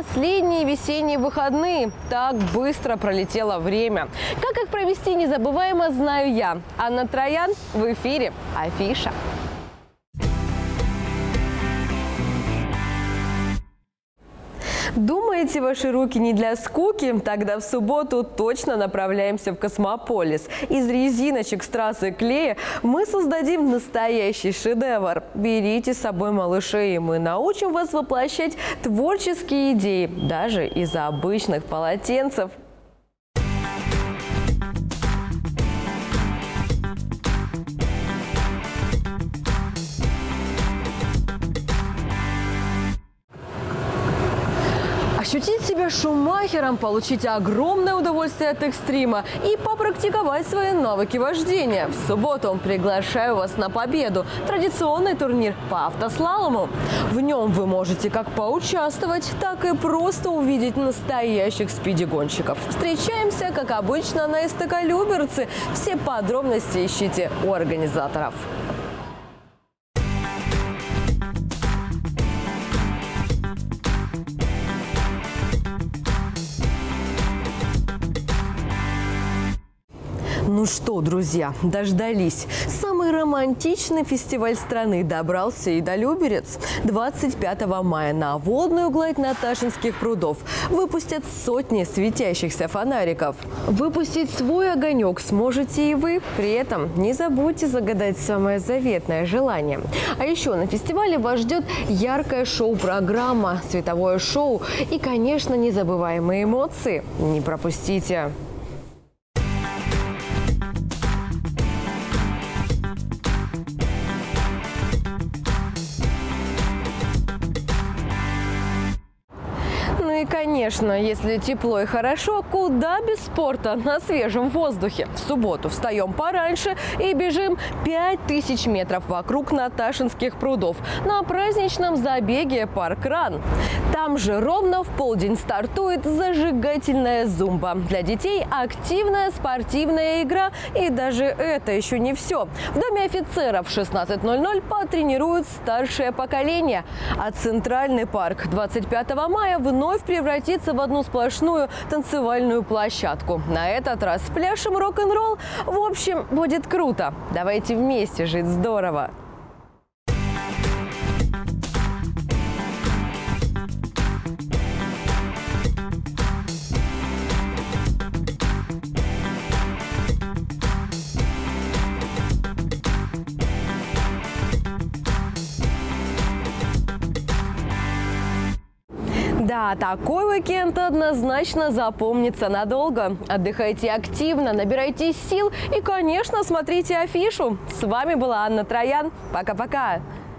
последние весенние выходные. Так быстро пролетело время. Как их провести незабываемо, знаю я. Анна Троян в эфире «Афиша». Думаете, ваши руки не для скуки? Тогда в субботу точно направляемся в Космополис. Из резиночек с трассы клея мы создадим настоящий шедевр. Берите с собой малышей, и мы научим вас воплощать творческие идеи, даже из обычных полотенцев. Ощутить себя Шумахером, получить огромное удовольствие от экстрима и попрактиковать свои навыки вождения. В субботу приглашаю вас на победу. Традиционный турнир по автослалому. В нем вы можете как поучаствовать, так и просто увидеть настоящих спиди-гонщиков. Встречаемся, как обычно, на СТК Люберцы. Все подробности ищите у организаторов. Ну что, друзья, дождались. Самый романтичный фестиваль страны добрался и до Люберец. 25 мая на водную гладь Наташинских прудов выпустят сотни светящихся фонариков. Выпустить свой огонек сможете и вы. При этом не забудьте загадать самое заветное желание. А еще на фестивале вас ждет яркая шоу-программа, световое шоу и, конечно, незабываемые эмоции. Не пропустите! И, конечно, если тепло и хорошо, куда без спорта на свежем воздухе. В субботу встаем пораньше и бежим 5000 метров вокруг Наташинских прудов на праздничном забеге «Паркран». Там же ровно в полдень стартует зажигательная зумба. Для детей активная спортивная игра. И даже это еще не все. В Доме офицеров в 16:00 потренируют старшее поколение. А Центральный парк 25 мая вновь превратится в одну сплошную танцевальную площадку. На этот раз пляшем рок-н-ролл. В общем, будет круто. Давайте вместе жить здорово. Да, такой уикенд однозначно запомнится надолго. Отдыхайте активно, набирайте сил и, конечно, смотрите афишу. С вами была Анна Троян. Пока-пока!